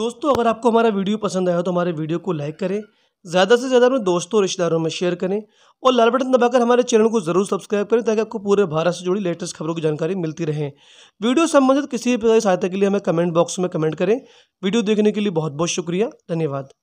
दोस्तों, अगर आपको हमारा वीडियो पसंद आया तो हमारे वीडियो को लाइक करें, ज़्यादा से ज़्यादा अपने दोस्तों और रिश्तेदारों में शेयर करें और लाल बटन दबाकर हमारे चैनल को ज़रूर सब्सक्राइब करें ताकि आपको पूरे भारत से जुड़ी लेटेस्ट खबरों की जानकारी मिलती रहे। वीडियो संबंधित किसी भी प्रकार की सहायता के लिए हमें कमेंट बॉक्स में कमेंट करें। वीडियो देखने के लिए बहुत बहुत शुक्रिया। धन्यवाद।